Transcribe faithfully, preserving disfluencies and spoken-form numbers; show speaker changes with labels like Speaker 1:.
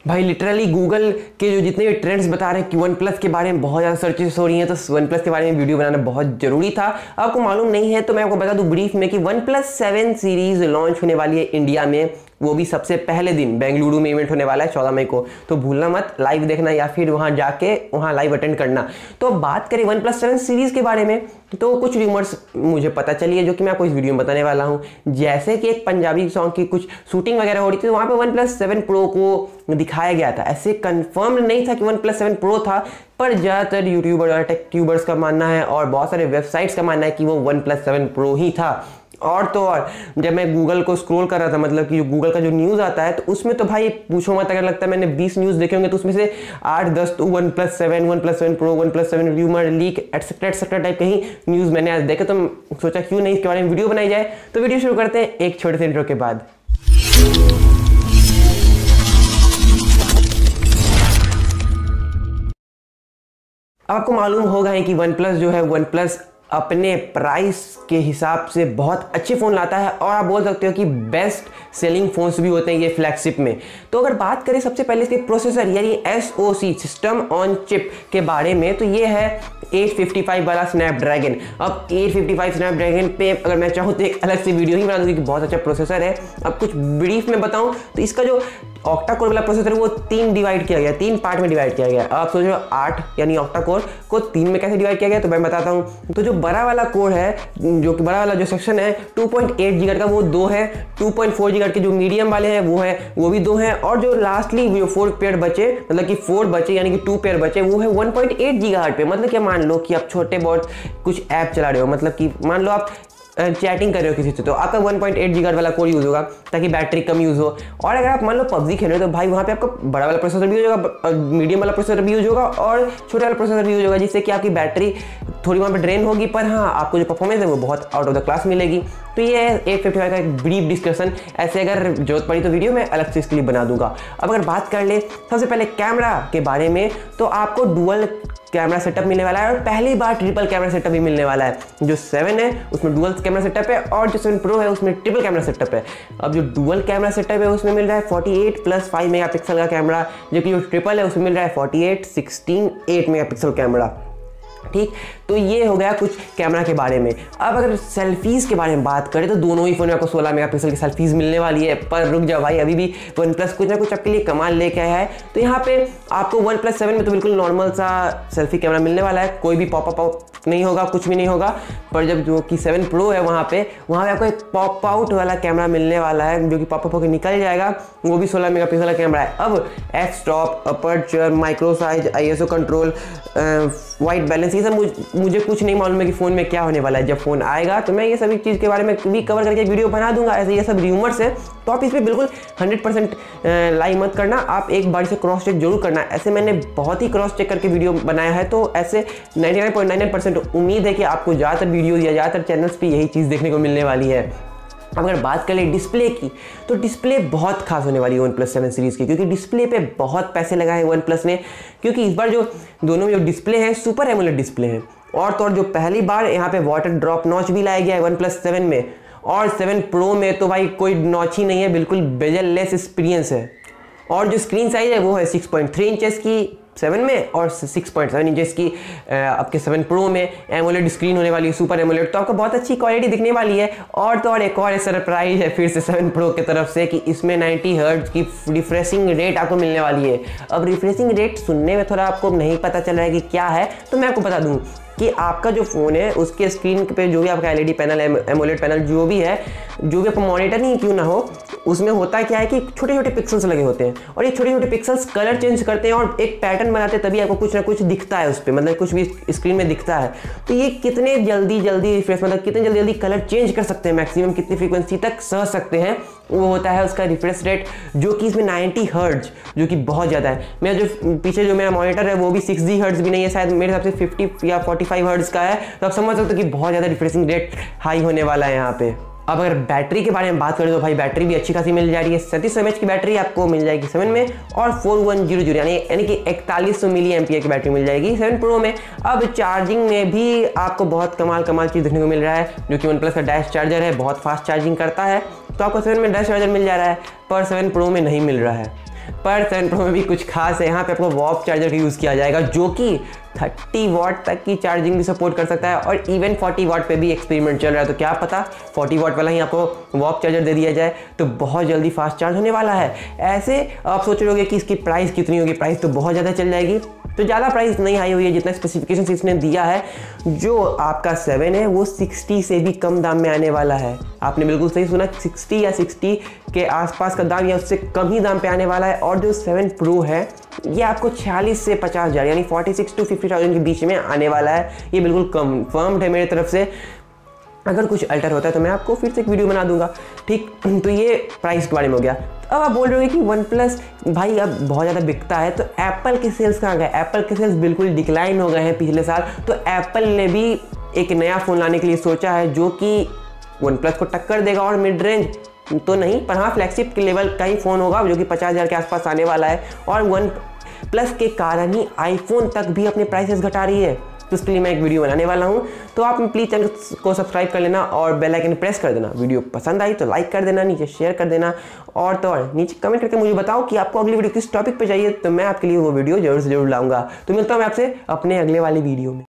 Speaker 1: भाई literally Google के जो जितने भी ट्रेंड्स बता रहे हैं कि वन प्लस के बारे में बहुत ज़्यादा सर्चेस हो रही हैं, तो वन प्लस के बारे में वीडियो बनाना बहुत ज़रूरी था। आपको मालूम नहीं है तो मैं आपको बता दूं ब्रीफ में कि OnePlus seven series launch होने वाली है इंडिया में, वो भी सबसे पहले दिन बेंगलुरु में इवेंट होने वाला है चौदह मई को। तो भूलना मत लाइव देखना या फिर वहाँ जाके वहाँ लाइव अटेंड करना। तो बात करें वन प्लस सेवन सीरीज़ के बारे में तो कुछ रूमर्स मुझे पता चली है जो कि मैं आपको इस वीडियो में बताने वाला हूँ। जैसे कि एक पंजाबी सॉन्ग की कुछ शूटिंग वगैरह हो रही थी, तो वहाँ पे वन प्लस सेवन प्रो को दिखाया गया था। ऐसे कंफर्म नहीं था कि वन प्लस सेवन प्रो था, पर ज़्यादातर यूट्यूबर और टेक ट्यूबर्स का मानना है और बहुत सारे वेबसाइट्स का मानना है कि वो वन प्लस सेवन प्रो ही था। और तो और जब मैं गूगल को स्क्रॉल कर रहा था, मतलब कि गूगल का जो न्यूज़ आता है, तो उसमें तो भाई पूछो मत, अगर लगता है मैंने बीस न्यूज़ देखे होंगे तो उसमें से आठ दस तो OnePlus seven OnePlus seven pro OnePlus seven rumour leak etcetera etcetera type के ही न्यूज़ मैंने आज देखे। तो सोचा क्यों नहीं इसके बारे में वीडियो बनाई जाए। तो वीडियो शुरू करते हैं एक छोटे से इंट्रो के बाद। आपको मालूम होगा है कि वन प्लस जो है वन प्लस अपने प्राइस के हिसाब से बहुत अच्छे फ़ोन लाता है और आप बोल सकते हो कि बेस्ट सेलिंग फ़ोन्स भी होते हैं ये फ्लैगशिप में। तो अगर बात करें सबसे पहले इसके प्रोसेसर यानी S O C system on chip के बारे में, तो ये है एट फिफ्टी फाइव वाला स्नैपड्रैगन। अब एट फिफ्टी फाइव स्नैपड्रैगन पे अगर मैं चाहूँ तो एक अलग से वीडियो ही बना दूँगी कि बहुत अच्छा प्रोसेसर है। अब कुछ ब्रीफ में बताऊँ तो इसका जो ऑक्टा कोर वाला प्रोसेसर है वो तीन डिवाइड किया गया, तीन पार्ट में डिवाइड किया गया। अब आप सोचो आठ यानी ऑक्टा कोर को तीन में कैसे डिवाइड किया गया, तो मैं बताता हूँ। तो जो बड़ा वाला कोर है, जो कि बड़ा वाला जो सेक्शन है टू पॉइंट एट गीगाहर्ट्ज़ का, वो दो है। टू पॉइंट फोर गीगाहर्ट्ज़ के जो मीडियम वाले हैं वो है वो भी दो हैं। और जो लास्टली जो फोर पेयर बचे, मतलब कि फोर बचे यानी कि टू पेयर बचे, वो है वन पॉइंट एट गीगाहर्ट्ज़ पे। मतलब क्या, मान लो कि आप छोटे बहुत कुछ ऐप चला रहे हो, मतलब कि मान लो आप चैटिंग कर रहे हो किसी से, तो आपका वन पॉइंट एट गीगाहर्ट्ज़ वाला कोर यूज़ होगा ताकि बैटरी कम यूज़ हो। और अगर आप मान लो पबजी खेल रहे हो तो भाई वहाँ पे आपका बड़ा वाला प्रोसेसर भी यूज़ होगा, मीडियम वाला प्रोसेसर भी यूज़ होगा और छोटा वाला प्रोसेसर भी यूज़ होगा, जिससे कि आपकी बैटरी थोड़ी वहाँ पे ड्रेन होगी, पर हाँ आपको जो परफॉर्मेंस है वो बहुत आउट ऑफ द क्लास मिलेगी। तो ये है एट फिफ्टी फाइव का एक ब्रीफ डिस्कशन। ऐसे अगर जरूरत पड़ी तो वीडियो में अलग से इसके लिए बना दूंगा। अब अगर बात कर ले सबसे पहले कैमरा के बारे में, तो आपको डुअल कैमरा सेटअप मिलने वाला है और पहली बार ट्रिपल कैमरा सेटअप भी मिलने वाला है। जो सेवन है उसमें डुअल कैमरा सेटअप है और जो सेवन प्रो है उसमें ट्रिपल कैमरा सेटअप है। अब जो डुअल कैमरा सेटअप है उसमें मिल रहा है forty eight plus five megapixel का कैमरा, जबकि जो ट्रिपल है उसमें मिल रहा है forty eight sixteen eight megapixel camera. ठीक, तो ये हो गया कुछ कैमरा के बारे में। अब अगर सेल्फीज़ के बारे में बात करें तो दोनों ही फ़ोन में आपको सोलह मेगापिक्सल की सेल्फीज़ मिलने वाली है। पर रुक जाओ भाई, अभी भी वन प्लस कुछ ना कुछ आपके लिए कमाल लेके आया है। तो यहाँ पे आपको वन प्लस सेवन में तो बिल्कुल नॉर्मल सा सेल्फी कैमरा मिलने वाला है, कोई भी पॉप अप नहीं होगा, कुछ भी नहीं होगा। पर जब जो कि सेवन प्रो है वहाँ पे वहाँ पे आपको एक पॉप आउट वाला कैमरा मिलने वाला है, जो कि पॉप अप होकर निकल जाएगा, वो भी सोलह मेगापिक्सल का कैमरा है। अब F stop, aperture, micro size, I S O control, white balance, ये सब मुझे कुछ नहीं मालूम है कि फ़ोन में क्या होने वाला है। जब फ़ोन आएगा तो मैं ये सभी चीज़ के बारे में भी कवर करके वीडियो बना दूंगा। ऐसे ये सब रूमर्स है, तो आप इस पर बिल्कुल हंड्रेड परसेंट लाई मत करना, आप एक बार से क्रॉस चेक जरूर करना। ऐसे मैंने बहुत ही क्रॉस चेक करके वीडियो बनाया है, तो ऐसे ninety nine point nine nine percent उम्मीद है कि आपको ज़्यादातर वीडियो या ज़्यादातर चैनल्स पर यही चीज़ देखने को मिलने वाली है। अब अगर बात करें डिस्प्ले की, तो डिस्प्ले बहुत खास होने वाली है वन प्लस सेवन सीरीज़ की, क्योंकि डिस्प्ले पे बहुत पैसे लगाए वन प्लस ने। क्योंकि इस बार जो दोनों जो डिस्प्ले है सुपर एमोलेड डिस्प्ले है, और तो और जो पहली बार यहाँ पे वाटर ड्रॉप नॉच भी लाया गया है वन प्लस सेवन में। और सेवन प्रो में तो भाई कोई नॉच ही नहीं है, बिल्कुल बेजल लेस एक्सपीरियंस है। और जो स्क्रीन साइज है वो है सिक्स पॉइंट थ्री इंचेस की सेवन में और सिक्स पॉइंट सेवन इंचेस की आपके सेवन प्रो में एमोलेड स्क्रीन होने वाली है, सुपर एमोलेड। तो आपको बहुत अच्छी क्वालिटी दिखने वाली है। और तो और एक और सरप्राइज है फिर से सेवन प्रो की तरफ से कि इसमें नाइन्टी हर्ट्ज की रिफ्रेशिंग रेट आपको मिलने वाली है। अब रिफ्रेशिंग रेट सुनने में थोड़ा आपको नहीं पता चल रहा है कि क्या है, तो मैं आपको बता दूँ कि आपका जो फ़ोन है उसके स्क्रीन पे जो भी आपका एलईडी पैनल, एमोलेड पैनल जो भी है, जो भी आपका मॉनिटर नहीं क्यों ना हो, उसमें होता क्या है कि छोटे छोटे पिक्सल्स लगे होते हैं और ये छोटे छोटे पिक्सल्स कलर चेंज करते हैं और एक पैटर्न बनाते हैं, तभी आपको कुछ ना कुछ दिखता है उस पर, मतलब कुछ भी स्क्रीन में दिखता है। तो ये कितने जल्दी जल्दी रिफ्रेश, मतलब कितने जल्दी जल्दी कलर चेंज कर सकते हैं, मैक्सिमम कितनी फ्रीक्वेंसी तक सह सकते हैं, वो होता है उसका रिफ्रेश रेट, जो कि इसमें नाइन्टी हर्ट्ज, जो कि बहुत ज़्यादा है। मेरा जो पीछे जो मेरा मॉनिटर है वो भी सिक्स जी हर्ट्ज भी नहीं है, शायद मेरे हिसाब से फिफ्टी या फोर्टी फाइव हर्ट्ज का है। तो आप समझ सकते हो कि बहुत ज़्यादा रिफ्रेशिंग रेट हाई होने वाला है यहाँ पे। अब अगर बैटरी के बारे में बात करें तो भाई बैटरी भी अच्छी खासी मिल जा रही है। सैंतीस सौ एम एच की बैटरी आपको मिल जाएगी सेवन में और फोर वन जीरो जीरो यानी यानी कि इकतालीस सौ मिली एम्पियर की बैटरी मिल जाएगी सेवन प्रो में। अब चार्जिंग में भी आपको बहुत कमाल कमाल चीज़ देखने को मिल रहा है, जो कि वन प्लस का डैश चार्जर है, बहुत फास्ट चार्जिंग करता है। तो आपको सेवन में डैश चार्जर मिल जा रहा है, पर सेवन प्रो में नहीं मिल रहा है। पर सेवन प्रो में भी कुछ खास है। यहाँ पे आपको वॉप चार्जर का यूज़ किया जाएगा जो कि थर्टी वाट तक की चार्जिंग भी सपोर्ट कर सकता है और इवन फोर्टी वाट पे भी एक्सपेरिमेंट चल रहा है। तो क्या पता फोर्टी वाट वाला ही आपको वॉप चार्जर दे दिया जाए तो बहुत जल्दी फास्ट चार्ज होने वाला है। ऐसे आप सोच रहे होगे कि इसकी प्राइस कितनी होगी, प्राइस तो बहुत ज़्यादा चल जाएगी। तो ज़्यादा प्राइस नहीं आई हुई है, जितना स्पेसिफिकेशन इसने दिया है। जो आपका सेवन है वो सिक्सटी से भी कम दाम में आने वाला है। आपने बिल्कुल सही सुना, सिक्सटी या सिक्सटी के आसपास का दाम या उससे कम ही दाम पे आने वाला है। और जो सेवन प्रो है ये आपको छियालीस से पचास हज़ार यानी forty six to fifty thousand के बीच में आने वाला है। ये बिल्कुल कंफर्म्ड है मेरी तरफ से। अगर कुछ अल्टर होता है तो मैं आपको फिर से एक वीडियो बना दूंगा, ठीक। तो ये प्राइस के बारे में हो गया। अब आप बोल रहे हो कि वन प्लस भाई अब बहुत ज़्यादा बिकता है तो एप्पल के सेल्स कहाँ गए? एप्पल के सेल्स बिल्कुल डिक्लाइन हो गए हैं पिछले साल। तो एप्पल ने भी एक नया फ़ोन लाने के लिए सोचा है जो कि वन प्लस को टक्कर देगा और मिड रेंज तो नहीं पर हाँ फ्लैगशिप के लेवल का ही फ़ोन होगा जो कि पचास हज़ार के आसपास आने वाला है। और वन प्लस के कारण ही आईफोन तक भी अपने प्राइसेस घटा रही है। तो उसके लिए मैं एक वीडियो बनाने वाला हूँ। तो आप प्लीज़ चैनल को सब्सक्राइब कर लेना और बेल आइकन प्रेस कर देना। वीडियो पसंद आई तो लाइक कर देना, नीचे शेयर कर देना और तो और नीचे कमेंट करके मुझे बताओ कि आपको अगली वीडियो किस टॉपिक पे चाहिए, तो मैं आपके लिए वो वीडियो जरूर से जरूर लाऊंगा। तो मिलता हूँ मैं आपसे अपने अगले वाली वीडियो में।